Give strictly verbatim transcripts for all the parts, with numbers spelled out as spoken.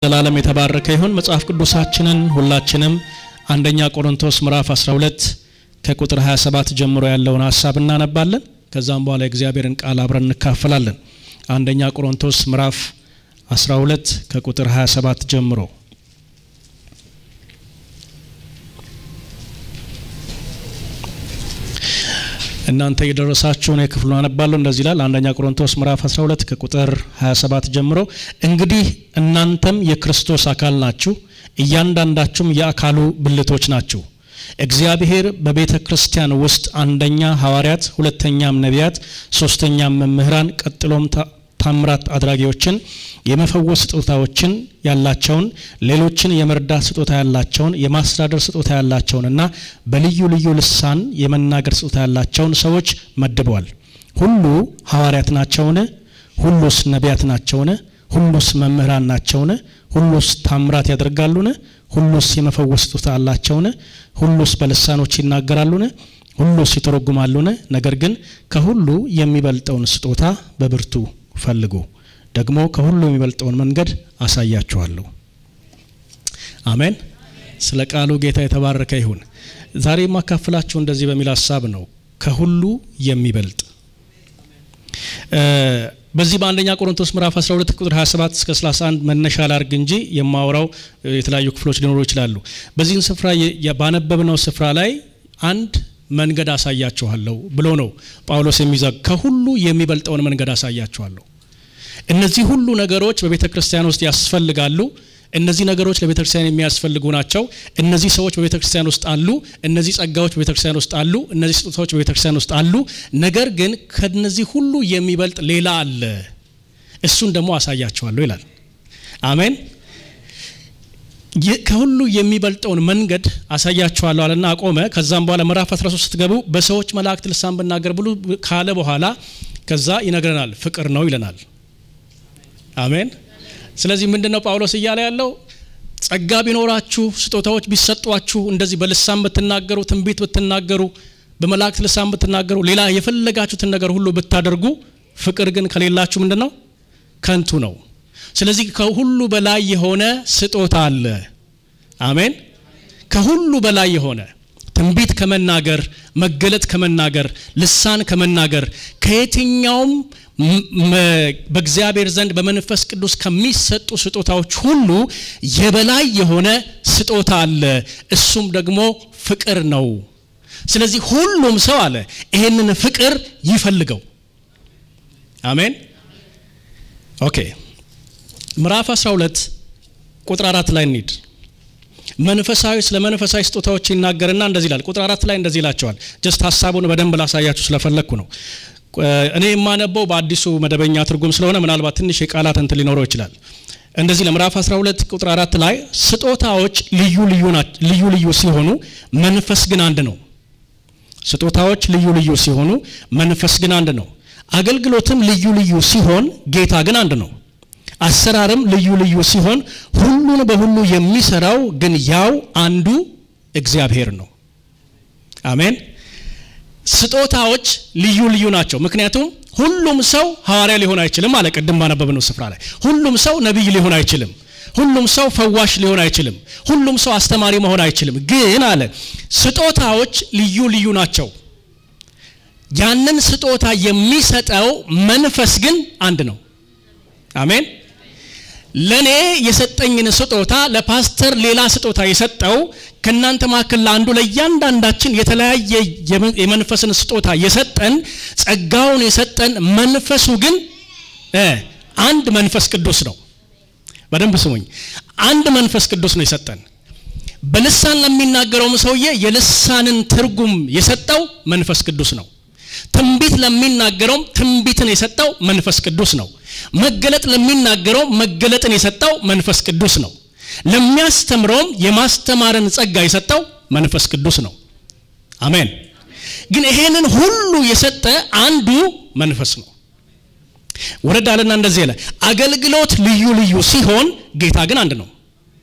ዘላለም የተባረከ ይሁን። መጽሐፍ ቅዱሳችንን ሁላችንም አንደኛ ቆሮንቶስ ምዕራፍ አስራ ሁለት ከቁጥር ሃያ ሰባት ጀምሮ ያለውን ሐሳብ እናነባለን። ከዛም በኋላ እግዚአብሔርን ቃል አብረን እንካፈላለን። አንደኛ ቆሮንቶስ ምዕራፍ አስራ ሁለት ከቁጥር ሃያ ሰባት ጀምሮ እናንተ የደረሳችሁ ነው ክፍሉን አነባለሁ። እንደዚህ ይላል አንደኛ ቆሮንቶስ ምዕራፍ አስራ ሁለት ከቁጥር ሃያ ሰባት ጀምሮ እንግዲህ እናንተም የክርስቶስ አካል ናችሁ፣ እያንዳንዳችሁም የአካሉ ብልቶች ናችሁ። እግዚአብሔር በቤተ ክርስቲያን ውስጥ አንደኛ ሐዋርያት፣ ሁለተኛም ነቢያት፣ ሶስተኛም መምህራን፣ ቀጥሎም ታምራት አድራጊዎችን፣ የመፈወስ ስጦታዎችን ያላቸውን፣ ሌሎችን የመርዳት ስጦታ ያላቸውን፣ የማስተዳደር ስጦታ ያላቸውንና በልዩ ልዩ ልሳን የመናገር ስጦታ ያላቸውን ሰዎች መድበዋል። ሁሉ ሐዋርያት ናቸውን? ሁሉስ ነቢያት ናቸውን? ሁሉስ መምህራን ናቸውን? ሁሉስ ታምራት ያደርጋሉን? ሁሉስ የመፈወስ ስጦታ አላቸውን? ሁሉስ በልሳኖች ይናገራሉን? ሁሉስ ይተረጉማሉን? ነገር ግን ከሁሉ የሚበልጠውን ስጦታ በብርቱ ፈልጉ፣ ደግሞ ከሁሉ የሚበልጠውን መንገድ አሳያችኋለሁ። አሜን። ስለ ቃሉ ጌታ የተባረከ ይሁን። ዛሬ ማካፈላችሁ እንደዚህ በሚል ሐሳብ ነው፣ ከሁሉ የሚበልጥ። በዚህ በአንደኛ ቆሮንቶስ ምዕራፍ አስራ ሁለት ቁጥር ሃያ ሰባት እስከ ሰላሳ አንድ መነሻ ላርግ እንጂ የማወራው የተለያዩ ክፍሎች ሊኖሩ ይችላሉ። በዚህን ስፍራ ባነበብነው ስፍራ ላይ አንድ መንገድ አሳያችኋለሁ ብሎ ነው ጳውሎስ የሚዘግ ከሁሉ የሚበልጠውን መንገድ አሳያችኋለሁ። እነዚህ ሁሉ ነገሮች በቤተ ክርስቲያን ውስጥ ያስፈልጋሉ። እነዚህ ነገሮች ለቤተ ክርስቲያን የሚያስፈልጉ ናቸው። እነዚህ ሰዎች በቤተ ክርስቲያን ውስጥ አሉ። እነዚህ ጸጋዎች በቤተ ክርስቲያን ውስጥ አሉ። እነዚህ ስጦታዎች በቤተ ክርስቲያን ውስጥ አሉ። ነገር ግን ከነዚህ ሁሉ የሚበልጥ ሌላ አለ፣ እሱን ደግሞ አሳያችኋለሁ ይላል። አሜን። ከሁሉ የሚበልጠውን መንገድ አሳያችኋለሁ አለና አቆመ። ከዛም በኋላ ምዕራፍ አስራ ሶስት ስትገቡ በሰዎች መላእክት ልሳን ብናገር ብሎ ካለ በኋላ ከዛ ይነግረናል፣ ፍቅር ነው ይለናል። አሜን። ስለዚህ ምንድነው ጳውሎስ እያለ ያለው? ጸጋ ቢኖራችሁ፣ ስጦታዎች ቢሰጧችሁ፣ እንደዚህ በልሳን ብትናገሩ፣ ትንቢት ብትናገሩ፣ በመላእክት ልሳን ብትናገሩ፣ ሌላ የፈለጋችሁትን ነገር ሁሉ ብታደርጉ፣ ፍቅር ግን ከሌላችሁ ምንድነው? ከንቱ ነው። ስለዚህ ከሁሉ በላይ የሆነ ስጦታ አለ። አሜን። ከሁሉ በላይ የሆነ ትንቢት ከመናገር፣ መገለጥ ከመናገር፣ ልሳን ከመናገር፣ ከየትኛውም በእግዚአብሔር ዘንድ በመንፈስ ቅዱስ ከሚሰጡ ስጦታዎች ሁሉ የበላይ የሆነ ስጦታ አለ። እሱም ደግሞ ፍቅር ነው። ስለዚህ ሁሉም ሰው አለ ይሄንን ፍቅር ይፈልገው። አሜን። ኦኬ። ምዕራፍ አስራ ሁለት ቁጥር አራት ላይ እንሂድ። መንፈሳዊ ስለ መንፈሳዊ ስጦታዎች ይናገርና እንደዚህ ይላል። ቁጥር አራት ላይ እንደዚህ ይላቸዋል። ጀስት ሐሳቡን በደንብ ላሳያችሁ ስለፈለኩ ነው። እኔ የማነበው በአዲሱ መደበኛ ትርጉም ስለሆነ ምናልባት ትንሽ የቃላት እንትን ሊኖረው ይችላል። እንደዚህ ለምዕራፍ አስራ ሁለት ቁጥር አራት ላይ ስጦታዎች ልዩ ልዩ ናቸው፣ ልዩ ልዩ ሲሆኑ መንፈስ ግን አንድ ነው። ስጦታዎች ልዩ ልዩ ሲሆኑ መንፈስ ግን አንድ ነው። አገልግሎትም ልዩ ልዩ ሲሆን ጌታ ግን አንድ ነው። አሰራርም ልዩ ልዩ ሲሆን ሁሉን በሁሉ የሚሰራው ግን ያው አንዱ እግዚአብሔር ነው። አሜን። ስጦታዎች ልዩ ልዩ ናቸው። ምክንያቱም ሁሉም ሰው ሐዋርያ ሊሆን አይችልም አለ ቅድም ባነበብነው ስፍራ ላይ። ሁሉም ሰው ነብይ ሊሆን አይችልም። ሁሉም ሰው ፈዋሽ ሊሆን አይችልም። ሁሉም ሰው አስተማሪ መሆን አይችልም። ግን አለ ስጦታዎች ልዩ ልዩ ናቸው። ያንን ስጦታ የሚሰጠው መንፈስ ግን አንድ ነው። አሜን። ለኔ የሰጠኝን ስጦታ ለፓስተር ሌላ ስጦታ የሰጠው ከናንተ ማከለ አንዱ ለያንዳንዳችን የተለያየ የመንፈስን ስጦታ የሰጠን ጸጋውን የሰጠን መንፈሱ ግን እ አንድ መንፈስ ቅዱስ ነው። በደንብ ስሙኝ። አንድ መንፈስ ቅዱስ ነው የሰጠን። በልሳን ለሚናገረው ሰውዬ የልሳንን ትርጉም የሰጠው መንፈስ ቅዱስ ነው። ትንቢት ለሚናገረው ትንቢትን የሰጠው መንፈስ ቅዱስ ነው። መገለጥ ለሚናገረው መገለጥን የሰጠው መንፈስ ቅዱስ ነው። ለሚያስተምረው የማስተማርን ጸጋ የሰጠው መንፈስ ቅዱስ ነው። አሜን። ግን ይሄንን ሁሉ የሰጠ አንዱ መንፈስ ነው። ወረዳልና እንደዚህ ያለ አገልግሎት ልዩ ልዩ ሲሆን ጌታ ግን አንድ ነው።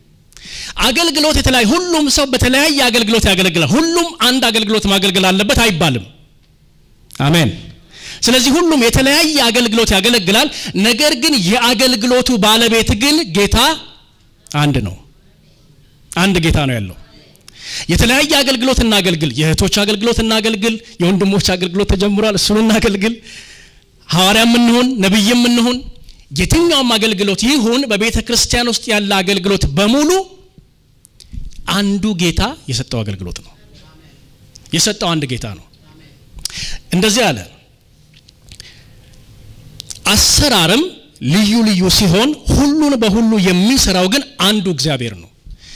አገልግሎት የተለያየ ሁሉም ሰው በተለያየ አገልግሎት ያገለግላል። ሁሉም አንድ አገልግሎት ማገልገል አለበት አይባልም። አሜን። ስለዚህ ሁሉም የተለያየ አገልግሎት ያገለግላል ነገር ግን የአገልግሎቱ ባለቤት ግን ጌታ አንድ ነው አንድ ጌታ ነው ያለው የተለያየ አገልግሎት እናገልግል የእህቶች አገልግሎት እናገልግል የወንድሞች አገልግሎት ተጀምሯል እሱን እናገልግል ሐዋርያም እንሁን ነብይም እንሁን የትኛውም አገልግሎት ይሁን በቤተ ክርስቲያን ውስጥ ያለ አገልግሎት በሙሉ አንዱ ጌታ የሰጠው አገልግሎት ነው የሰጠው አንድ ጌታ ነው እንደዚህ አለ አሰራርም ልዩ ልዩ ሲሆን ሁሉን በሁሉ የሚሰራው ግን አንዱ እግዚአብሔር ነው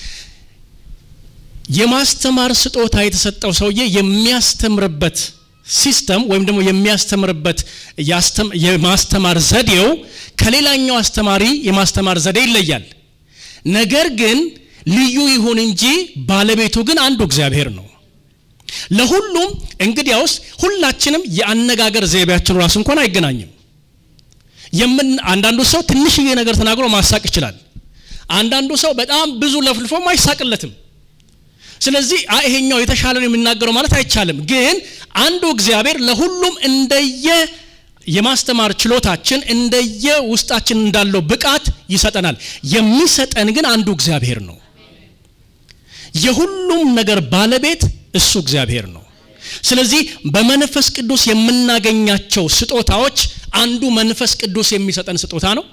የማስተማር ስጦታ የተሰጠው ሰውዬ የሚያስተምርበት ሲስተም ወይም ደግሞ የሚያስተምርበት የማስተማር ዘዴው ከሌላኛው አስተማሪ የማስተማር ዘዴ ይለያል ነገር ግን ልዩ ይሁን እንጂ ባለቤቱ ግን አንዱ እግዚአብሔር ነው ለሁሉም እንግዲያውስ ሁላችንም የአነጋገር ዘይቤያችን ራስ እንኳን አይገናኝም የምን አንዳንዱ ሰው ትንሽዬ ነገር ተናግሮ ማሳቅ ይችላል አንዳንዱ ሰው በጣም ብዙ ለፍልፎ ማይሳቅለትም ስለዚህ አይሄኛው የተሻለ ነው የሚናገረው ማለት አይቻልም ግን አንዱ እግዚአብሔር ለሁሉም እንደየ የማስተማር ችሎታችን እንደየ ውስጣችን እንዳለው ብቃት ይሰጠናል የሚሰጠን ግን አንዱ እግዚአብሔር ነው የሁሉም ነገር ባለቤት እሱ እግዚአብሔር ነው ስለዚህ በመንፈስ ቅዱስ የምናገኛቸው ስጦታዎች አንዱ መንፈስ ቅዱስ የሚሰጠን ስጦታ ነው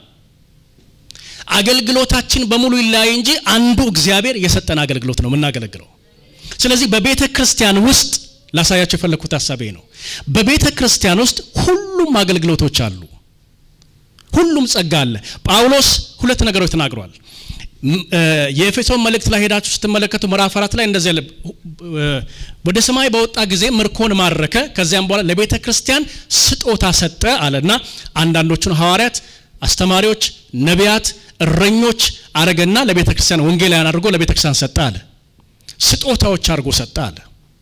አገልግሎታችን በሙሉ ይለያይ እንጂ አንዱ እግዚአብሔር የሰጠን አገልግሎት ነው የምናገለግለው ስለዚህ በቤተ ክርስቲያን ውስጥ ላሳያችሁ የፈለኩት ሐሳቤ ነው በቤተ ክርስቲያን ውስጥ ሁሉም አገልግሎቶች አሉ ሁሉም ጸጋ አለ ጳውሎስ ሁለት ነገሮች ተናግሯል የኤፌሶን መልእክት ላይ ሄዳችሁ ስትመለከቱ ምዕራፍ አራት ላይ እንደዚህ ያለ ወደ ሰማይ በወጣ ጊዜ ምርኮን ማረከ ከዚያም በኋላ ለቤተ ክርስቲያን ስጦታ ሰጠ አለና አንዳንዶቹን ሐዋርያት አስተማሪዎች ነቢያት እረኞች አረገና ለቤተ ክርስቲያን ወንጌላውያን አድርጎ ለቤተ ክርስቲያን ሰጠ አለ ስጦታዎች አድርጎ ሰጠ አለ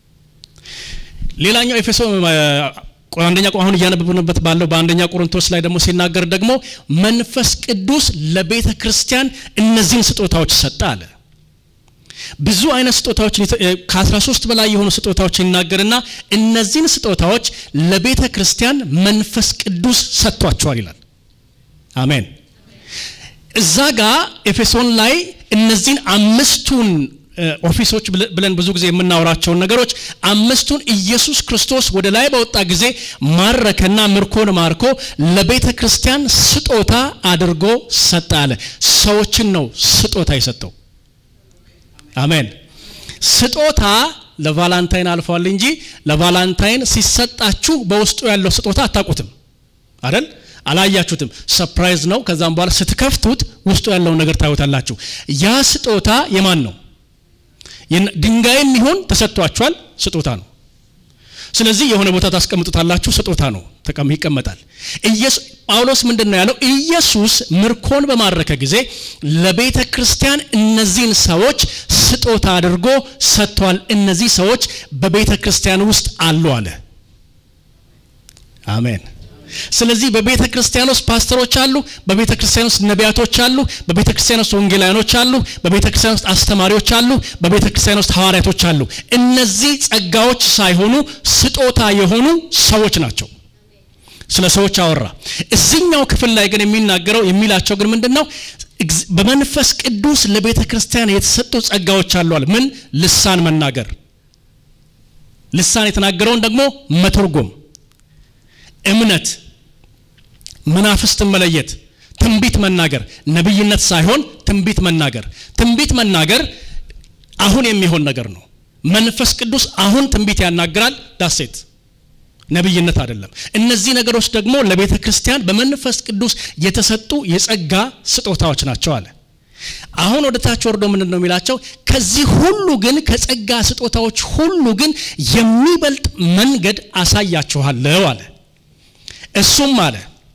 ሌላኛው ኤፌሶን አንደኛ አሁን ያነበብንበት ባለው በአንደኛ ቆሮንቶስ ላይ ደግሞ ሲናገር ደግሞ መንፈስ ቅዱስ ለቤተ ክርስቲያን እነዚህን ስጦታዎች ሰጠ አለ ብዙ አይነት ስጦታዎች ከ13 በላይ የሆኑ ስጦታዎች ይናገርና እነዚህን ስጦታዎች ለቤተ ክርስቲያን መንፈስ ቅዱስ ሰጥቷቸዋል ይላል አሜን እዛጋ ኤፌሶን ላይ እነዚህን አምስቱን ኦፊሶች ብለን ብዙ ጊዜ የምናወራቸው ነገሮች አምስቱን ኢየሱስ ክርስቶስ ወደ ላይ በወጣ ጊዜ ማረከና ምርኮን ማርኮ ለቤተ ክርስቲያን ስጦታ አድርጎ ሰጣለ ሰዎችን ነው ስጦታ ይሰጠው አሜን ስጦታ ለቫላንታይን አልፏል እንጂ ለቫላንታይን ሲሰጣችሁ በውስጡ ያለው ስጦታ አታውቁትም አይደል አላያችሁትም ሰርፕራይዝ ነው ከዛም በኋላ ስትከፍቱት ውስጡ ያለው ነገር ታዩታላችሁ ያ ስጦታ የማን ነው ድንጋይም ይሁን ተሰጥቷቸዋል ስጦታ ነው ስለዚህ የሆነ ቦታ ታስቀምጡታላችሁ ስጦታ ነው ተቀም ይቀመጣል ኢየሱስ ጳውሎስ ምንድነው ያለው ኢየሱስ ምርኮን በማረከ ጊዜ ለቤተ ክርስቲያን እነዚህን ሰዎች ስጦታ አድርጎ ሰጥቷል እነዚህ ሰዎች በቤተ ክርስቲያን ውስጥ አሉ አለ አሜን ስለዚህ በቤተ ክርስቲያን ውስጥ ፓስተሮች አሉ በቤተ ክርስቲያን ውስጥ ነቢያቶች አሉ በቤተ ክርስቲያን ውስጥ ወንጌላውያኖች አሉ በቤተ ክርስቲያን ውስጥ አስተማሪዎች አሉ በቤተ ክርስቲያን ውስጥ ሐዋርያቶች አሉ እነዚህ ጸጋዎች ሳይሆኑ ስጦታ የሆኑ ሰዎች ናቸው ስለ ሰዎች አወራ እዚህኛው ክፍል ላይ ግን የሚናገረው የሚላቸው ግን ምንድነው በመንፈስ ቅዱስ ለቤተ ክርስቲያን የተሰጡ ጸጋዎች አሉ አለ ምን ልሳን መናገር ልሳን የተናገረውን ደግሞ መተርጎም እምነት መናፍስት መለየት ትንቢት መናገር ነብይነት ሳይሆን ትንቢት መናገር ትንቢት መናገር አሁን የሚሆን ነገር ነው መንፈስ ቅዱስ አሁን ትንቢት ያናግራል ዳሴት ነብይነት አይደለም እነዚህ ነገሮች ደግሞ ለቤተ ክርስቲያን በመንፈስ ቅዱስ የተሰጡ የጸጋ ስጦታዎች ናቸው አለ አሁን ወደ ታች ወርዶ ምንድነው የሚላቸው ከዚህ ሁሉ ግን ከጸጋ ስጦታዎች ሁሉ ግን የሚበልጥ መንገድ አሳያችኋለሁ አለ እሱም አለ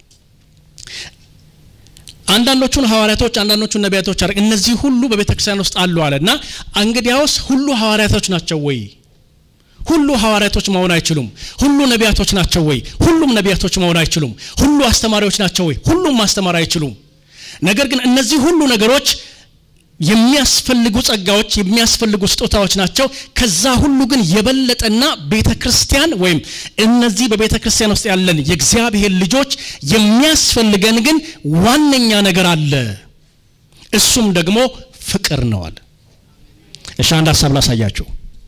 አንዳንዶቹን ሐዋርያቶች አንዳንዶቹን ነቢያቶች አረግ እነዚህ ሁሉ በቤተክርስቲያን ውስጥ አሉ አለና እንግዲያውስ ሁሉ ሐዋርያቶች ናቸው ወይ ሁሉ ሐዋርያቶች መሆን አይችሉም ሁሉ ነቢያቶች ናቸው ወይ ሁሉም ነቢያቶች መሆን አይችሉም ሁሉ አስተማሪዎች ናቸው ወይ ሁሉም ማስተማር አይችሉም ነገር ግን እነዚህ ሁሉ ነገሮች የሚያስፈልጉ ጸጋዎች የሚያስፈልጉ ስጦታዎች ናቸው ከዛ ሁሉ ግን የበለጠና ቤተክርስቲያን ወይም እነዚህ በቤተክርስቲያን ውስጥ ያለን የእግዚአብሔር ልጆች የሚያስፈልገን ግን ዋነኛ ነገር አለ እሱም ደግሞ ፍቅር ነው አለ። እሺ አንድ ሐሳብ ላሳያችሁ።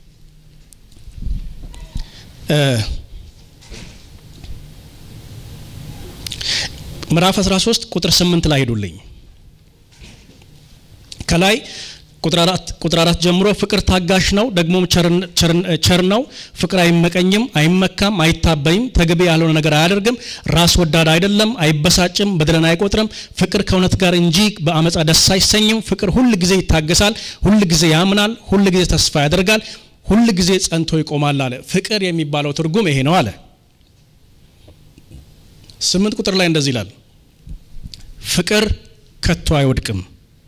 ምዕራፍ አስራ ሶስት ቁጥር ስምንት ላይ ሄዱልኝ። ከላይ ቁጥር አራት ቁጥር አራት ጀምሮ ፍቅር ታጋሽ ነው ደግሞም ቸር ነው ፍቅር አይመቀኝም አይመካም አይታበይም ተገቢ ያልሆነ ነገር አያደርግም ራስ ወዳድ አይደለም አይበሳጭም በደልን አይቆጥርም ፍቅር ከእውነት ጋር እንጂ በአመጻ ደስ አይሰኝም ፍቅር ሁሉ ጊዜ ይታገሳል ሁሉ ጊዜ ያምናል ሁሉ ጊዜ ተስፋ ያደርጋል ሁሉ ጊዜ ጸንቶ ይቆማል አለ። ፍቅር የሚባለው ትርጉም ይሄ ነው አለ። ስምንት ቁጥር ላይ እንደዚህ ይላል ፍቅር ከቶ አይወድቅም።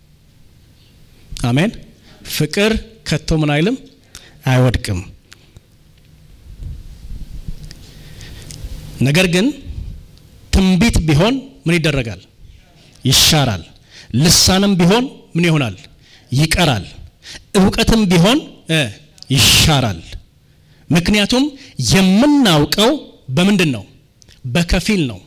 አሜን። ፍቅር ከቶ ምን አይልም አይወድቅም። ነገር ግን ትንቢት ቢሆን ምን ይደረጋል ይሻራል ልሳንም ቢሆን ምን ይሆናል ይቀራል ዕውቀትም ቢሆን ይሻራል ምክንያቱም የምናውቀው በምንድነው በከፊል ነው።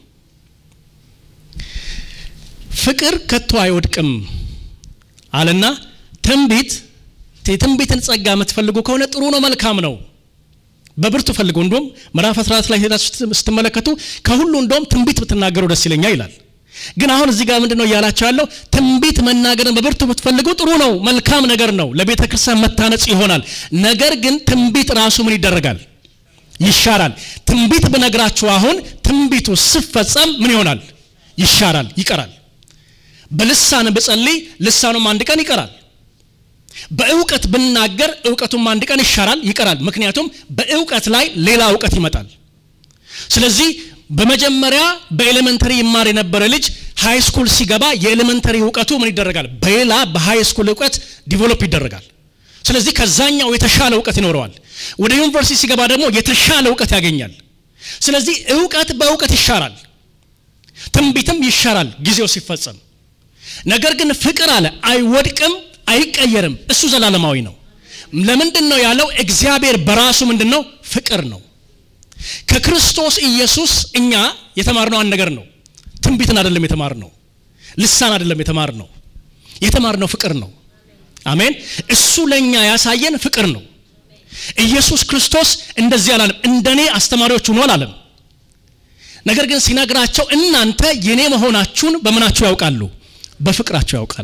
ፍቅር ከቶ አይወድቅም አለና ትንቢት ትንቢትን ጸጋ የምትፈልጉ ከሆነ ጥሩ ነው መልካም ነው በብርቱ ፈልጉ እንደውም ምዕራፍ አስራ አራት ላይ ሄዳችሁ ስትመለከቱ ከሁሉ እንደውም ትንቢት ብትናገሩ ደስ ይለኛል ይላል። ግን አሁን እዚህ ጋር ምንድነው ያላችሁ ያለው ትንቢት መናገርን በብርቱ ብትፈልጉ ጥሩ ነው መልካም ነገር ነው ለቤተ ክርስቲያን መታነጽ ይሆናል። ነገር ግን ትንቢት ራሱ ምን ይደረጋል ይሻራል። ትንቢት በነግራችሁ አሁን ትንቢቱ ሲፈጸም ምን ይሆናል ይሻራል ይቀራል። በልሳን በጸልይ ልሳኑም አንድ ቀን ይቀራል። በእውቀት ብናገር እውቀቱም አንድ ቀን ይሻራል ይቀራል። ምክንያቱም በእውቀት ላይ ሌላ እውቀት ይመጣል። ስለዚህ በመጀመሪያ በኤሌመንተሪ ይማር የነበረ ልጅ ሃይ ስኩል ሲገባ የኤሌመንተሪ እውቀቱ ምን ይደረጋል በሌላ በሃይ ስኩል እውቀት ዲቨሎፕ ይደረጋል። ስለዚህ ከዛኛው የተሻለ እውቀት ይኖረዋል። ወደ ዩኒቨርሲቲ ሲገባ ደግሞ የተሻለ እውቀት ያገኛል። ስለዚህ እውቀት በእውቀት ይሻራል ትንቢትም ይሻራል ጊዜው ሲፈጸም። ነገር ግን ፍቅር አለ አይወድቅም አይቀየርም እሱ ዘላለማዊ ነው። ለምንድነው ያለው እግዚአብሔር በራሱ ምንድነው ፍቅር ነው። ከክርስቶስ ኢየሱስ እኛ የተማርነው አንድ ነገር ነው ትንቢትን አይደለም የተማርነው ልሳን አይደለም የተማርነው የተማርነው ፍቅር ነው። አሜን። እሱ ለኛ ያሳየን ፍቅር ነው። ኢየሱስ ክርስቶስ እንደዚህ አላለም እንደኔ አስተማሪዎች ሆኖ አላለም። ነገር ግን ሲነግራቸው እናንተ የኔ መሆናችሁን በመናችሁ ያውቃሉ በፍቅራቸው ያውቃሉ።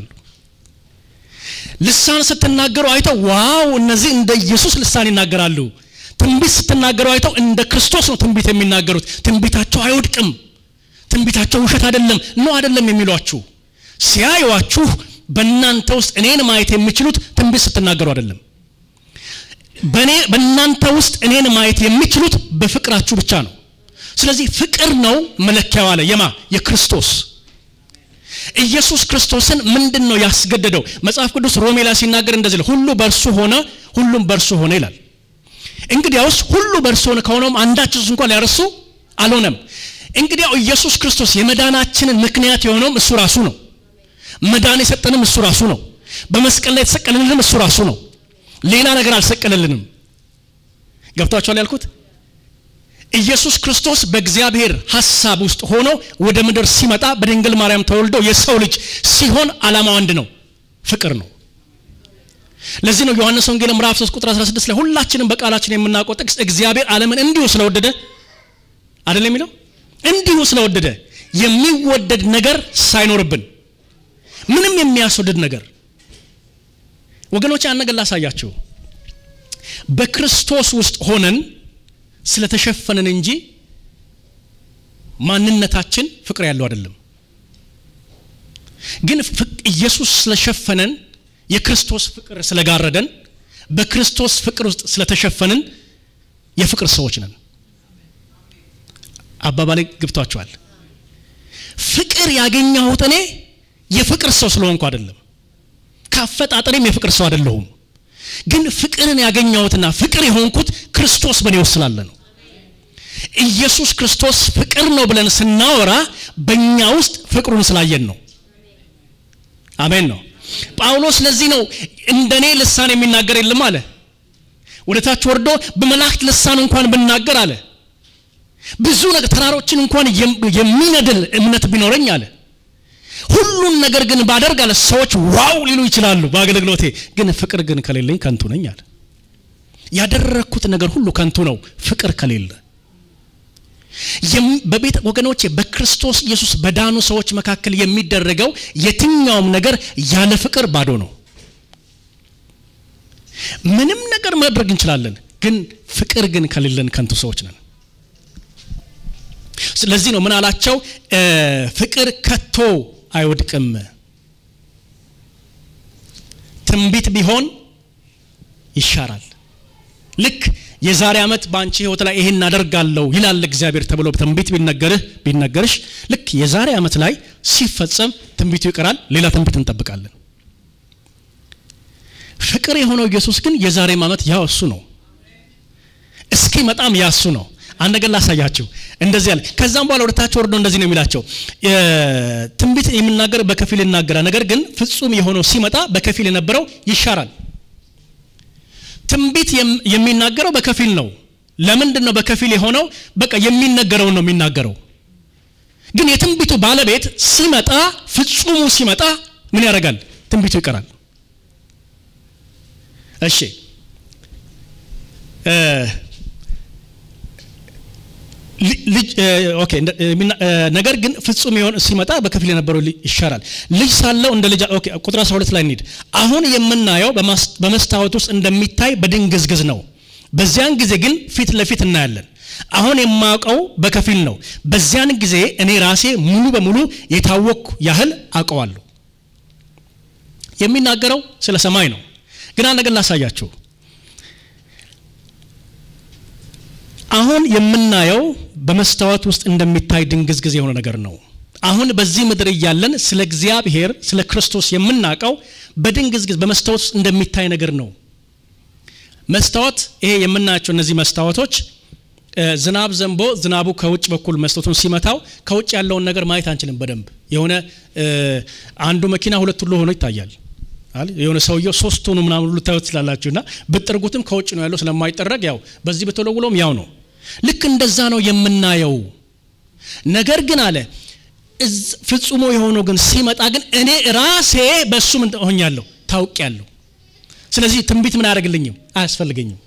ልሳን ስትናገሩ አይተው ዋው እነዚህ እንደ ኢየሱስ ልሳን ይናገራሉ። ትንቢት ስትናገሩ አይተው እንደ ክርስቶስ ነው ትንቢት የሚናገሩት ትንቢታቸው አይወድቅም ትንቢታቸው ውሸት አይደለም ነው አይደለም የሚሏችሁ ሲያዩዋችሁ በእናንተ ውስጥ እኔን ማየት የሚችሉት ትንቢት ስትናገሩ አይደለም በኔ በእናንተ ውስጥ እኔን ማየት የሚችሉት በፍቅራችሁ ብቻ ነው። ስለዚህ ፍቅር ነው መለኪያው አለ የማ የክርስቶስ ኢየሱስ ክርስቶስን ምንድነው ያስገደደው? መጽሐፍ ቅዱስ ሮሜ ላይ ሲናገር እንደዚህ ነው ሁሉ በእርሱ ሆነ ሁሉም በእርሱ ሆነ ይላል። እንግዲያውስ ሁሉ በእርሱ ሆነ ከሆነም አንዳችስ እንኳን ሊያርሱ አልሆነም። እንግዲያው ኢየሱስ ክርስቶስ የመዳናችንን ምክንያት የሆነው እሱ ራሱ ነው። መዳን የሰጠንም እሱ ራሱ ነው። በመስቀል ላይ የተሰቀለልንም እሱ ራሱ ነው። ሌላ ነገር አልሰቀለልንም። ገብታችኋል ያልኩት? ኢየሱስ ክርስቶስ በእግዚአብሔር ሐሳብ ውስጥ ሆኖ ወደ ምድር ሲመጣ በድንግል ማርያም ተወልዶ የሰው ልጅ ሲሆን ዓላማው አንድ ነው ፍቅር ነው። ለዚህ ነው ዮሐንስ ወንጌል ምዕራፍ ሶስት ቁጥር አስራ ስድስት ላይ ሁላችንም በቃላችን የምናውቀው ጥቅስ እግዚአብሔር ዓለምን እንዲሁ ስለወደደ አይደለም የሚለው እንዲሁ ስለወደደ የሚወደድ ነገር ሳይኖርብን ምንም የሚያስወድድ ነገር ወገኖች ያን ነገር ላሳያችሁ በክርስቶስ ውስጥ ሆነን ስለተሸፈነን እንጂ ማንነታችን ፍቅር ያለው አይደለም። ግን ኢየሱስ ስለሸፈነን የክርስቶስ ፍቅር ስለጋረደን በክርስቶስ ፍቅር ውስጥ ስለተሸፈነን የፍቅር ሰዎች ነን። አባባሌ ገብቷችኋል? ፍቅር ያገኘሁት እኔ የፍቅር ሰው ስለሆንኩ አይደለም ካፈጣጠሬም የፍቅር ሰው አይደለሁም። ግን ፍቅርን ያገኘሁትና ፍቅር የሆንኩት ክርስቶስ በኔ ውስጥ ስላለ ነው። ኢየሱስ ክርስቶስ ፍቅር ነው ብለን ስናወራ በእኛ ውስጥ ፍቅሩን ስላየን ነው። አሜን ነው። ጳውሎስ ለዚህ ነው እንደኔ ልሳን የሚናገር የለም አለ። ወደታች ወርዶ በመላእክት ልሳን እንኳን ብናገር አለ ብዙ ነገር ተራሮችን እንኳን የሚነድል እምነት ቢኖረኝ አለ ሁሉን ነገር ግን ባደርግ አለ ሰዎች ዋው ሊሉ ይችላሉ በአገልግሎቴ ግን ፍቅር ግን ከሌለኝ ከንቱ ነኝ አለ ያደረኩት ነገር ሁሉ ከንቱ ነው ፍቅር ከሌለ በቤት ወገኖቼ በክርስቶስ ኢየሱስ በዳኑ ሰዎች መካከል የሚደረገው የትኛውም ነገር ያለ ፍቅር ባዶ ነው ምንም ነገር ማድረግ እንችላለን ግን ፍቅር ግን ከሌለን ከንቱ ሰዎች ነን ስለዚህ ነው ምን አላቸው ፍቅር ከቶ አይወድቅም ትንቢት ቢሆን ይሻራል ልክ የዛሬ አመት ባንቺ ህይወት ላይ ይሄን አደርጋለሁ ይላል እግዚአብሔር ተብሎ ትንቢት ቢነገርህ ቢነገርሽ ልክ የዛሬ አመት ላይ ሲፈጸም ትንቢቱ ይቀራል ሌላ ትንቢት እንጠብቃለን ፍቅር የሆነው ኢየሱስ ግን የዛሬ አመት ያው እሱ ነው እስኪ መጣም ያሱ ነው አንድ ነገር ላሳያችሁ እንደዚህ ያለ ከዛም በኋላ ወደታች ወርዶ እንደዚህ ነው የሚላቸው ትንቢት የሚናገር በከፊል ይናገራል ነገር ግን ፍጹም የሆነው ሲመጣ በከፊል የነበረው ይሻራል ትንቢት የሚናገረው በከፊል ነው ለምንድን ነው በከፊል የሆነው በቃ የሚነገረው ነው የሚናገረው ግን የትንቢቱ ባለቤት ሲመጣ ፍጹሙ ሲመጣ ምን ያደርጋል ትንቢቱ ይቀራል እሺ እ ኦኬ ነገር ግን ፍጹም ይሆን ሲመጣ በከፊል የነበረው ይሻራል ልጅ ሳለው እንደ ልጅ ኦኬ ቁጥር አስራ ሁለት ላይ እንሂድ አሁን የምናየው በመስታወት ውስጥ እንደሚታይ በድንግዝግዝ ነው በዚያን ጊዜ ግን ፊት ለፊት እናያለን አሁን የማውቀው በከፊል ነው በዚያን ጊዜ እኔ ራሴ ሙሉ በሙሉ የታወቅኩ ያህል አውቀዋለሁ የሚናገረው ስለ ሰማይ ነው ግን አንድ ነገር ላሳያችሁ አሁን የምናየው በመስታወት ውስጥ እንደሚታይ ድንግዝግዝ የሆነ ነገር ነው አሁን በዚህ ምድር ያለን ስለ እግዚአብሔር ስለ ክርስቶስ የምናቀው በድንግዝግዝ በመስታወት ውስጥ እንደሚታይ ነገር ነው መስታወት ይሄ የምናያቸው እነዚህ መስታወቶች ዝናብ ዘንቦ ዝናቡ ከውጭ በኩል መስታወቱን ሲመታው ከውጭ ያለውን ነገር ማየት አንችልም በደንብ የሆነ አንዱ መኪና ሁለት ሁሉ ሆኖ ይታያል አለ የሆነ ሰውየው ሶስት ሆኖ ምናምን ሁሉ ታዩት ስላላችሁና በጥርጉትም ከውጭ ነው ያለው ስለማይጠረግ ያው በዚህ በተለውሎም ያው ነው ልክ እንደዛ ነው የምናየው ነገር ግን አለ ፍጹሙ የሆነው ግን ሲመጣ ግን እኔ ራሴ በሱ ምን ሆኛለሁ ታውቂያለሁ ስለዚህ ትንቢት ምን አያደርግልኝም አያስፈልገኝም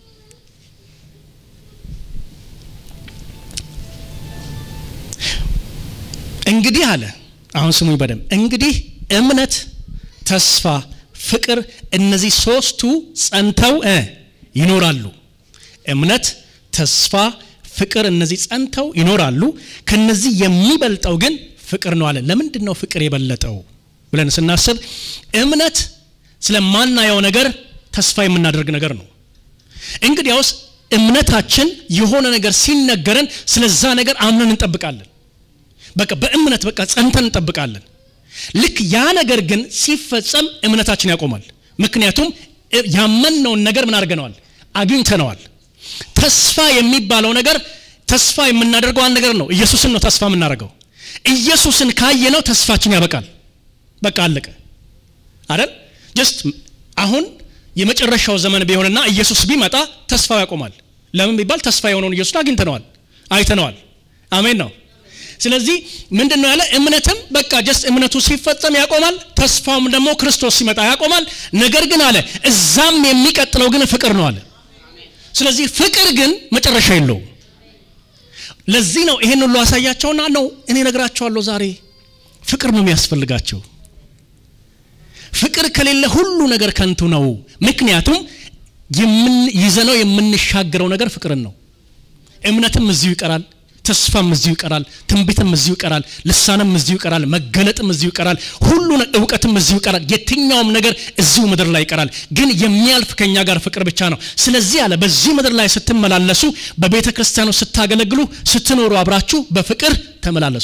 እንግዲህ አለ አሁን ስሙኝ በደም እንግዲህ እምነት ተስፋ ፍቅር እነዚህ ሶስቱ ጸንተው ይኖራሉ እምነት ተስፋ ፍቅር እነዚህ ጸንተው ይኖራሉ ከነዚህ የሚበልጠው ግን ፍቅር ነው አለ ለምንድን ነው ፍቅር የበለጠው ብለን ስናስብ እምነት ስለማናየው ነገር ተስፋ የምናደርግ ነገር ነው እንግዲያውስ እምነታችን የሆነ ነገር ሲነገረን ስለዛ ነገር አምነን እንጠብቃለን በቃ በእምነት በቃ ጸንተን እንጠብቃለን ልክ ያ ነገር ግን ሲፈጸም እምነታችን ያቆማል ምክንያቱም ያመንነውን ነገር ምን አድርገናል አግኝተናል ተስፋ የሚባለው ነገር ተስፋ የምናደርገው አንድ ነገር ነው ኢየሱስን ነው ተስፋ የምናደርገው ኢየሱስን ካየነው ተስፋችን ያበቃል በቃ አለቀ አይደል just አሁን የመጨረሻው ዘመን ቢሆንና ኢየሱስ ቢመጣ ተስፋው ያቆማል ለምን ቢባል ተስፋ የሆነውን ኢየሱስ አግኝተናል አይተናል አሜን ነው ስለዚህ ምንድነው ያለ እምነትም በቃ just እምነቱ ሲፈጸም ያቆማል ተስፋውም ደግሞ ክርስቶስ ሲመጣ ያቆማል ነገር ግን አለ እዛም የሚቀጥለው ግን ፍቅር ነው አለ ስለዚህ ፍቅር ግን መጨረሻ የለውም ለዚህ ነው ይሄን ሁሉ አሳያቸውና ነው እኔ ነግራቸዋለሁ ዛሬ ፍቅር ነው የሚያስፈልጋቸው ፍቅር ከሌለ ሁሉ ነገር ከንቱ ነው ምክንያቱም የምን ይዘነው የምንሻገረው ነገር ፍቅርን ነው እምነትም እዚሁ ይቀራል ተስፋም እዚሁ ይቀራል ትንቢትም እዚሁ ይቀራል ልሳንም እዚሁ ይቀራል መገለጥም እዚሁ ይቀራል ሁሉ ዕውቀትም እዚሁ ይቀራል የትኛውም ነገር እዚሁ ምድር ላይ ይቀራል ግን የሚያልፍ ከኛ ጋር ፍቅር ብቻ ነው ስለዚህ አለ በዚህ ምድር ላይ ስትመላለሱ በቤተ ክርስቲያኑ ስታገለግሉ ስትኖሩ አብራችሁ በፍቅር ተመላለሱ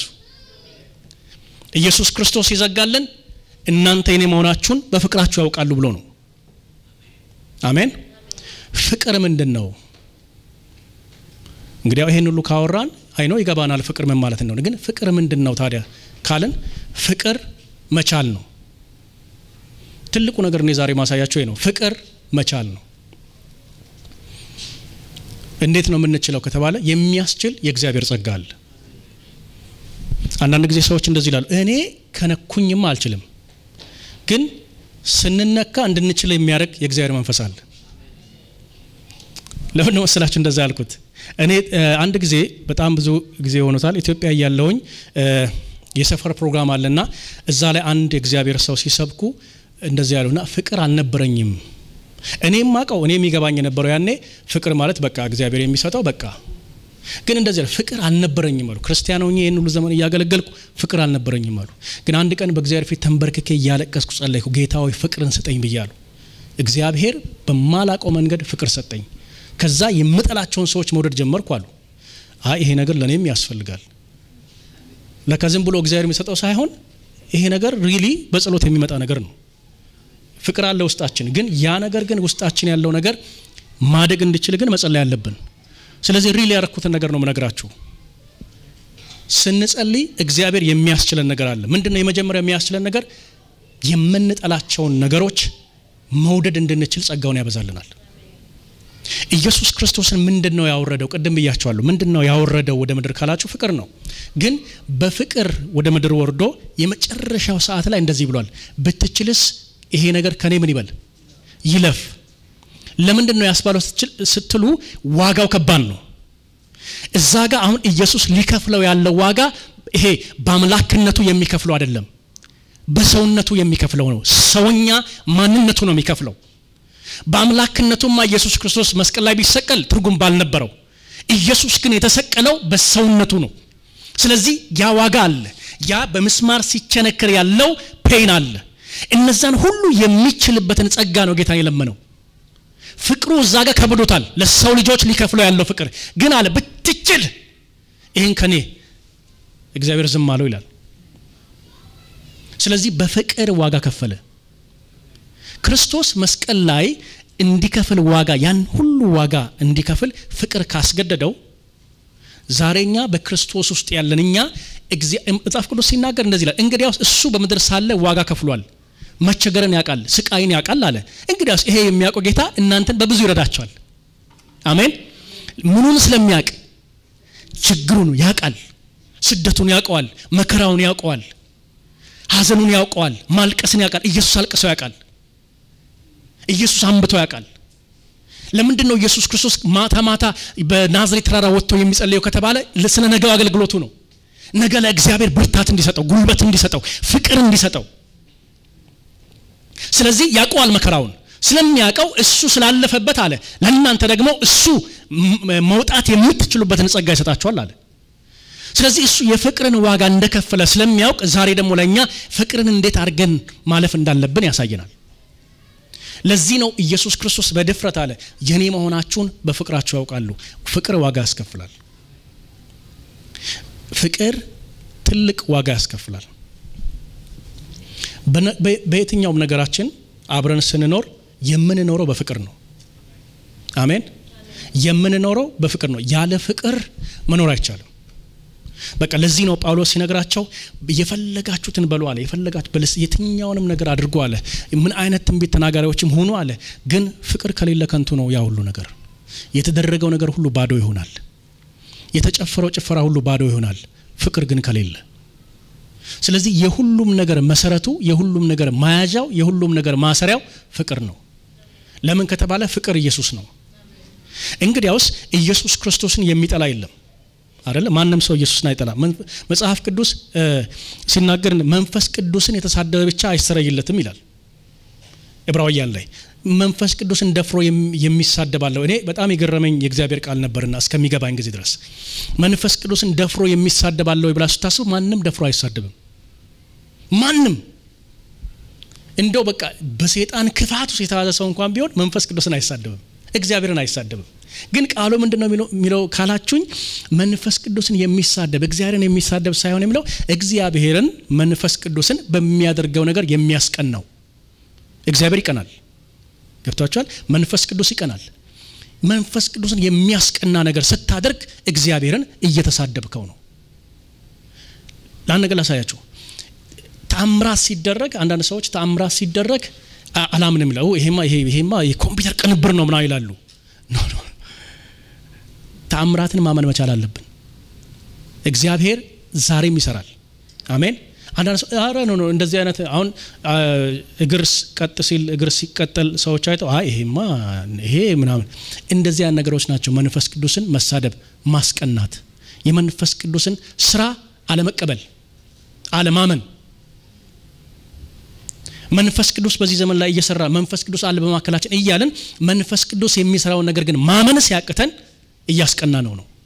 ኢየሱስ ክርስቶስ ይዘጋልን እናንተ የኔ መሆናችሁን በፍቅራችሁ ያውቃሉ ብሎ ነው አሜን ፍቅር ምንድነው እንግዲህ ይሄን ሁሉ ካወራን አይ ነው ይገባናል ፍቅር ምን ማለት ነው ግን ፍቅር ምንድነው ታዲያ ካልን ፍቅር መቻል ነው ትልቁ ነገር ነው ዛሬ ማሳያችሁ ይሄ ነው ፍቅር መቻል ነው እንዴት ነው የምንችለው ከተባለ የሚያስችል የእግዚአብሔር ጸጋ አለ አንዳንድ ጊዜ ሰዎች እንደዚህ ይላሉ እኔ ከነኩኝም አልችልም ግን ስንነካ እንድንችል የሚያደርግ የእግዚአብሔር መንፈስ አለ ለምን ወሰላችሁ እንደዛ ያልኩት እኔ አንድ ጊዜ በጣም ብዙ ጊዜ ሆኖታል ኢትዮጵያ ያለውኝ የሰፈር ፕሮግራም አለና እዛ ላይ አንድ የእግዚአብሔር ሰው ሲሰብኩ እንደዚህ ያሉና ፍቅር አልነበረኝም እኔም ማቀው እኔ የሚገባኝ ነበር ያኔ ፍቅር ማለት በቃ እግዚአብሔር የሚሰጠው በቃ ግን እንደዚህ ፍቅር አልነበረኝም አሉ ክርስቲያኖኝ ይሄን ሁሉ ዘመን ያገለገልኩ ፍቅር አልነበረኝም አሉ ግን አንድ ቀን በእግዚአብሔር ፊት ተንበርክኬ ያለቀስኩ ጸለይኩ ጌታ ሆይ ፍቅርን ስጠኝ ብያለሁ እግዚአብሔር በማላቀው መንገድ ፍቅር ሰጠኝ ከዛ የምጠላቸውን ሰዎች መውደድ ጀመርኩ አሉ አይ ይሄ ነገር ለኔም ያስፈልጋል ለከዝም ብሎ እግዚአብሔር የሚሰጠው ሳይሆን ይሄ ነገር ሪሊ በጸሎት የሚመጣ ነገር ነው ፍቅር አለ ውስጣችን ግን ያ ነገር ግን ውስጣችን ያለው ነገር ማደግ እንድችል ግን መጸለይ ያለብን ስለዚህ ሪሊ ያረኩትን ነገር ነው መነግራችሁ ስንጸልይ እግዚአብሔር የሚያስችለን ነገር አለ ምንድነው የመጀመሪያ የሚያስችለን ነገር የምንጠላቸውን ነገሮች መውደድ እንድንችል ጸጋውን ያበዛልናል ኢየሱስ ክርስቶስን ምንድነው ያወረደው ቀደም ብያችኋለሁ ምንድነው ያወረደው ወደ ምድር ካላችሁ ፍቅር ነው ግን በፍቅር ወደ ምድር ወርዶ የመጨረሻው ሰዓት ላይ እንደዚህ ብሏል ብትችልስ ይሄ ነገር ከኔ ምን ይበል ይለፍ ለምንድነው ያስባለው ስትሉ ዋጋው ከባድ ነው እዛ ጋር አሁን ኢየሱስ ሊከፍለው ያለው ዋጋ ይሄ በአምላክነቱ የሚከፍለው አይደለም በሰውነቱ የሚከፍለው ነው ሰውኛ ማንነቱ ነው የሚከፍለው በአምላክነቱማ ኢየሱስ ክርስቶስ መስቀል ላይ ቢሰቀል ትርጉም ባልነበረው ኢየሱስ ግን የተሰቀለው በሰውነቱ ነው ስለዚህ ያ ዋጋ አለ ያ በመስማር ሲቸነከር ያለው ፔን አለ እነዛን ሁሉ የሚችልበትን ጸጋ ነው ጌታ የለመነው ፍቅሩ እዛ ጋር ከብዶታል ለሰው ልጆች ሊከፍለው ያለው ፍቅር ግን አለ ብትችል ይሄን ከኔ እግዚአብሔር ዝም አለው ይላል ስለዚህ በፍቅር ዋጋ ከፈለ ክርስቶስ መስቀል ላይ እንዲከፍል ዋጋ ያን ሁሉ ዋጋ እንዲከፍል ፍቅር ካስገደደው ዛሬኛ በክርስቶስ ውስጥ ያለንኛ መጽሐፍ ቅዱስ ሲናገር እንደዚህ ይላል እንግዲያውስ እሱ በመድር ሳለ ዋጋ ከፍሏል መቸገርን ያቃል ስቃይን ያቃል አለ እንግዲያውስ ይሄ የሚያውቀው ጌታ እናንተን በብዙ ይረዳቸዋል አሜን ምኑን ስለሚያውቅ ችግሩን ያቃል ስደቱን ያውቀዋል መከራውን ያውቀዋል ሐዘኑን ያውቀዋል ማልቀስን ያቃል ኢየሱስ አልቀሰው ያቃል ኢየሱስ አንብቶ ያቃል ለምንድነው ኢየሱስ ክርስቶስ ማታ ማታ በናዝሬት ተራራ ወጥቶ የሚጸልየው ከተባለ ለስነ ነገው አገልግሎቱ ነው ነገ ለእግዚአብሔር ብርታት እንዲሰጠው ጉልበት እንዲሰጠው ፍቅር እንዲሰጠው ስለዚህ ያውቀዋል መከራውን ስለሚያውቀው እሱ ስላለፈበት አለ ለእናንተ ደግሞ እሱ መውጣት የምትችሉበትን ጸጋ ይሰጣችኋል አለ ስለዚህ እሱ የፍቅርን ዋጋ እንደከፈለ ስለሚያውቅ ዛሬ ደግሞ ለኛ ፍቅርን እንዴት አርገን ማለፍ እንዳለብን ያሳየናል ለዚህ ነው ኢየሱስ ክርስቶስ በድፍረት አለ የኔ መሆናችሁን በፍቅራችሁ ያውቃሉ ፍቅር ዋጋ ያስከፍላል ፍቅር ትልቅ ዋጋ ያስከፍላል በየትኛውም ነገራችን አብረን ስንኖር የምንኖረው በፍቅር ነው አሜን የምንኖረው በፍቅር ነው ያለ ፍቅር መኖር አይቻልም በቃ ለዚህ ነው ጳውሎስ ሲነግራቸው የፈለጋችሁትን በሉ አለ የፈለጋችሁ በልስ የትኛውንም ነገር አድርጉ አለ ምን አይነት ትንቢት ተናጋሪዎችም ሆኑ አለ ግን ፍቅር ከሌለ ከንቱ ነው ያ ሁሉ ነገር የተደረገው ነገር ሁሉ ባዶ ይሆናል የተጨፈረው ጭፈራ ሁሉ ባዶ ይሆናል ፍቅር ግን ከሌለ ስለዚህ የሁሉም ነገር መሰረቱ የሁሉም ነገር ማያጃው የሁሉም ነገር ማሰሪያው ፍቅር ነው ለምን ከተባለ ፍቅር ኢየሱስ ነው እንግዲያውስ ኢየሱስ ክርስቶስን የሚጠላ የለም አይደል ማንንም ሰው ኢየሱስን አይጠላ መጽሐፍ ቅዱስ ሲናገር መንፈስ ቅዱስን የተሳደበ ብቻ አይሰረይለትም ይላል ዕብራውያን ላይ መንፈስ ቅዱስን ደፍሮ የሚሳደባለው እኔ በጣም የገረመኝ የእግዚአብሔር ቃል ነበርና እስከሚገባኝ ጊዜ ድረስ መንፈስ ቅዱስን ደፍሮ የሚሳደባለው ይብላችሁ ታስቡ ማንንም ደፍሮ አይሳደብም ማንንም እንደው በቃ በሰይጣን ክፋቱ የተያዘ ሰው እንኳን ቢሆን መንፈስ ቅዱስን አይሳደብም እግዚአብሔርን አይሳደብም ግን ቃሉ ምንድነው የሚለው ካላችሁኝ መንፈስ ቅዱስን የሚሳደብ እግዚአብሔርን የሚሳደብ ሳይሆን የሚለው እግዚአብሔርን መንፈስ ቅዱስን በሚያደርገው ነገር የሚያስቀናው እግዚአብሔር ይቀናል ገብታችኋል መንፈስ ቅዱስ ይቀናል መንፈስ ቅዱስን የሚያስቀና ነገር ስታደርግ እግዚአብሔርን እየተሳደብከው ነው ለአንገላ ሳያችሁ ታምራት ሲደረግ አንዳንድ ሰዎች ታምራት ሲደረግ አላምንም ይላሉ ይሄማ ይሄ ይሄማ የኮምፒውተር ቅንብር ነው ምናምን ይላሉ ኖ ኖ ታምራትን ማመን መቻል አለብን እግዚአብሔር ዛሬም ይሰራል አሜን አንዳንድ አረ ነው ነው እንደዚህ አይነት አሁን እግርስ ቀጥ ሲል እግር ሲቀጠል ሰዎች አይተው አይ ይሄማ ይሄ ምናምን እንደዚህ አይነት ነገሮች ናቸው መንፈስ ቅዱስን መሳደብ ማስቀናት የመንፈስ ቅዱስን ስራ አለመቀበል አለማመን መንፈስ ቅዱስ በዚህ ዘመን ላይ እየሰራ መንፈስ ቅዱስ አለ በማከላችን እያለን መንፈስ ቅዱስ የሚሰራው ነገር ግን ማመን ሲያቅተን እያስቀና ነው ነው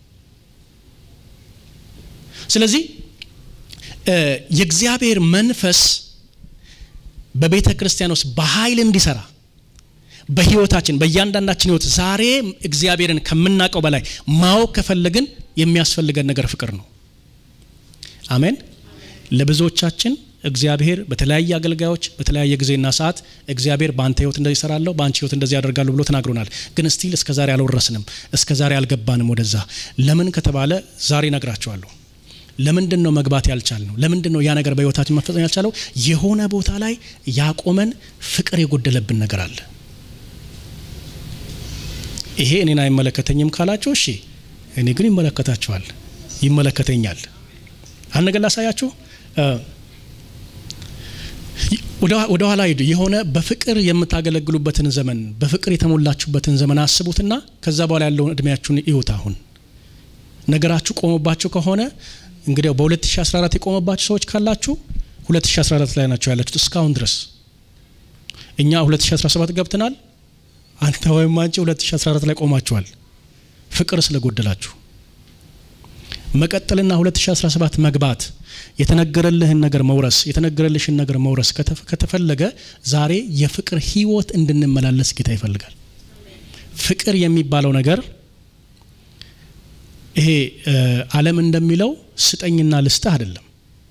ስለዚህ የእግዚአብሔር መንፈስ በቤተ ክርስቲያን ውስጥ በኃይል እንዲሰራ በህይወታችን በእያንዳንዳችን ህይወት ዛሬ እግዚአብሔርን ከምናቀው በላይ ማወቅ ከፈለግን የሚያስፈልገን ነገር ፍቅር ነው አሜን ለብዙዎቻችን እግዚአብሔር በተለያየ አገልጋዮች በተለያየ ጊዜና ሰዓት እግዚአብሔር ባንተ ህይወት እንደዚህ ይሰራልው ባንቺ ህይወት እንደዚህ ያደርጋሉ ብሎ ተናግሮናል ግን ስቲል እስከዛሬ አልወረስንም እስከዛሬ አልገባንም ወደዛ ለምን ከተባለ ዛሬ ነግራችኋለሁ ለምንድነው መግባት ያልቻልነው ለምንድነው ያ ነገር በህይወታችን መፈጸም ያልቻለው የሆነ ቦታ ላይ ያቆመን ፍቅር የጎደለብን ነገር አለ ይሄ እኔን አይመለከተኝም ካላችሁ እሺ እኔ ግን ይመለከታችኋል ይመለከተኛል አንገላ ሳያችሁ ወደ ወደ ኋላ ሄዱ የሆነ በፍቅር የምታገለግሉበትን ዘመን በፍቅር የተሞላችሁበትን ዘመን አስቡትና ከዛ በኋላ ያለውን እድሜያችሁን ይውታ አሁን ነገራችሁ ቆመባችሁ ከሆነ እንግዲህ በ2014 የቆመባችሁ ሰዎች ካላችሁ ሁለት ሺህ አስራ አራት ላይ ናቸው ያላችሁት እስካሁን ድረስ እኛ ሁለት ሺህ አስራ ሰባት ገብተናል አንተ ወይም አንቺ ሁለት ሺህ አስራ አራት ላይ ቆማችኋል ፍቅር ስለጎደላችሁ መቀጠልና ሁለት ሺህ አስራ ሰባት መግባት የተነገረልህን ነገር መውረስ የተነገረልሽን ነገር መውረስ ከተፈለገ ዛሬ የፍቅር ህይወት እንድንመላለስ ጌታ ይፈልጋል ፍቅር የሚባለው ነገር ይሄ ዓለም እንደሚለው ስጠኝና ልስጥህ አይደለም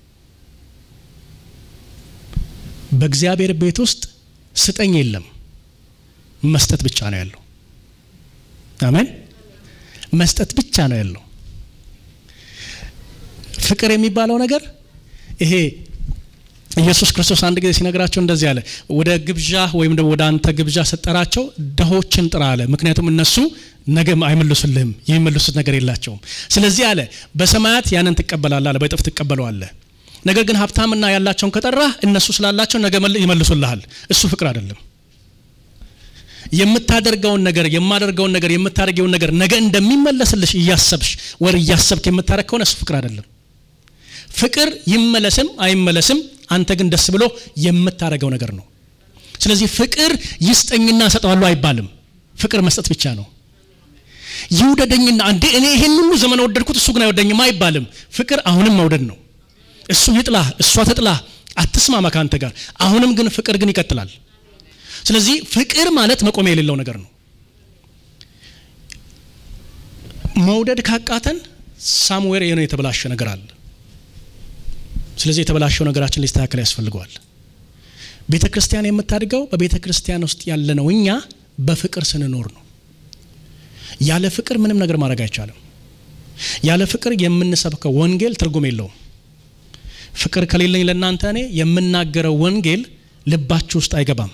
በእግዚአብሔር ቤት ውስጥ ስጠኝ የለም መስጠት ብቻ ነው ያለው አሜን መስጠት ብቻ ነው ያለው ፍቅር የሚባለው ነገር ይሄ ኢየሱስ ክርስቶስ አንድ ጊዜ ሲነግራቸው እንደዚህ አለ ወደ ግብዣ ወይም ደግሞ ወደ አንተ ግብዣ ሰጠራቸው ደሆችን ጥራ አለ ምክንያቱም እነሱ ነገም አይመልሱልህም የሚመልሱት ነገር የላቸውም ስለዚህ አለ በሰማያት ያንን ተቀበላላ አለ በጥፍ ተቀበለዋለህ ነገር ግን ሀብታምና ያላቸውን ከጠራህ እነሱ ስላላቸው ነገ ይመልሱልሃል እሱ ፍቅር አይደለም የምታደርገውን ነገር የማደርገውን ነገር የምታደርገውን ነገር ነገ እንደሚመለስልሽ እያሰብሽ ወር እያሰብክ የምታረከው እሱ ፍቅር አይደለም ፍቅር ይመለስም አይመለስም አንተ ግን ደስ ብሎ የምታረገው ነገር ነው ስለዚህ ፍቅር ይስጠኝና ሰጣዋለሁ አይባልም ፍቅር መስጠት ብቻ ነው ይውደደኝና አንዴ እኔ ይሄን ሁሉ ዘመን ወደድኩት እሱ ግን አይወደኝም አይባልም ፍቅር አሁንም መውደድ ነው እሱ ይጥላ እሷ ተጥላ አትስማማ ካንተ ጋር አሁንም ግን ፍቅር ግን ይቀጥላል ስለዚህ ፍቅር ማለት መቆም የሌለው ነገር ነው መውደድ ካቃተን ሳምዌር የሆነ የተበላሸ ነገር አለ ስለዚህ የተበላሸው ነገራችን ሊስተካከል ያስፈልጋል ቤተክርስቲያን የምታድገው በቤተክርስቲያን ውስጥ ያለነው እኛ በፍቅር ስንኖር ነው ያለ ፍቅር ምንም ነገር ማድረግ አይቻልም ያለ ፍቅር የምንሰብከው ወንጌል ትርጉም የለውም ፍቅር ከሌለኝ ለእናንተ እኔ የምናገረው ወንጌል ልባችሁ ውስጥ አይገባም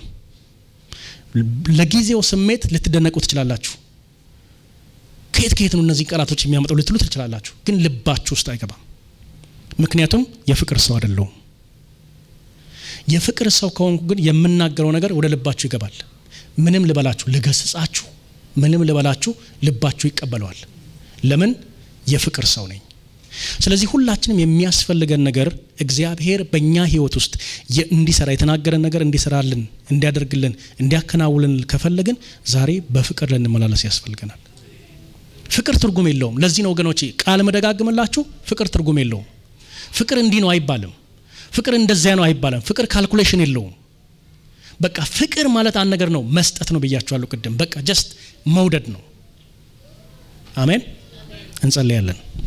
ለጊዜው ስሜት ልትደነቁ ትችላላችሁ ከየት ከየት ነው እነዚህ ቃላቶች የሚያመጣው ልትሉ ትችላላችሁ ግን ልባችሁ ውስጥ አይገባም ምክንያቱም የፍቅር ሰው አይደለም የፍቅር ሰው ከሆንኩ ግን የምናገረው ነገር ወደ ልባችሁ ይገባል ምንም ልበላችሁ ልገስጻችሁ ምንም ልበላችሁ ልባችሁ ይቀበላል ለምን የፍቅር ሰው ነኝ ስለዚህ ሁላችንም የሚያስፈልገን ነገር እግዚአብሔር በእኛ ህይወት ውስጥ እንዲሰራ የተናገረን ነገር እንዲሰራልን እንዲያደርግልን እንዲያከናውልን ከፈለግን ዛሬ በፍቅር ለንመላለስ ያስፈልገናል ፍቅር ትርጉም የለውም ለዚህ ነው ወገኖቼ ቃል መደጋግመላችሁ ፍቅር ትርጉም የለውም ፍቅር እንዲህ ነው አይባልም ፍቅር እንደዚያ ነው አይባልም ፍቅር ካልኩሌሽን የለውም በቃ ፍቅር ማለት አንድ ነገር ነው መስጠት ነው ብያችኋለሁ ቅድም በቃ ጀስት መውደድ ነው አሜን እንጸልያለን